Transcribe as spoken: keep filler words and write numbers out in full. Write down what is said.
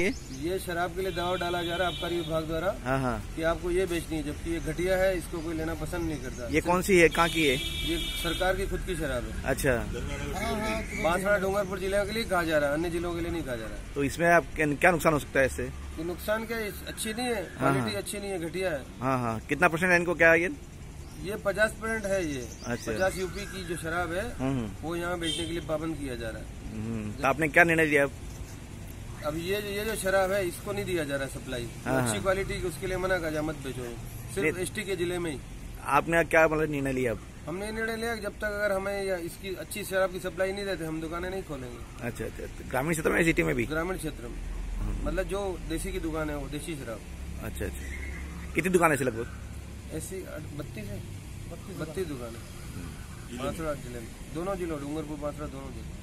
ये ये शराब के लिए दबाव डाला जा रहा है आबकारी विभाग द्वारा। हाँ हाँ कि आपको ये बेचनी है, जबकि ये घटिया है, इसको कोई लेना पसंद नहीं करता। ये कौन सी है, कहाँ की है? ये सरकार की खुद की शराब है। अच्छा, बांसवाड़ा डूंगरपुर जिले के लिए कहा जा रहा है, अन्य जिलों के लिए नहीं कहा जा रहा है। तो इसमें आप क्या नुकसान हो सकता है इससे? ये नुकसान क्या है, अच्छी नहीं है, क्वालिटी अच्छी नहीं है, घटिया है। हाँ हाँ कितना परसेंट है इनको, क्या है ये? ये पचास परसेंट है। ये अच्छा। पचास यूपी की जो शराब है वो यहाँ बेचने के लिए पाबंद किया जा रहा है। तो आपने क्या निर्णय लिया? अब ये ये जो शराब है इसको नहीं दिया जा रहा है सप्लाई, अच्छी क्वालिटी की, उसके लिए मना कर जा, मत बेचो, सिर्फ एसटी के जिले में ही। आपने क्या मतलब निर्णय लिया? हमने निर्णय लिया कि जब तक अगर हमें इसकी अच्छी शराब की सप्लाई नहीं देते हम दुकानें नहीं खोलेंगे। अच्छा अच्छा, ग्रामीण क्षेत्र में, सिटी में भी? ग्रामीण क्षेत्र में, मतलब जो देसी की दुकान है वो देसी शराब। अच्छा अच्छा, कितनी दुकान है लगभग? ऐसी बत्तीस है, बत्तीस दुकान है बांसवाड़ा जिले में, दोनों जिलों, डूंगरपुर बांसवाड़ा दोनों जिले।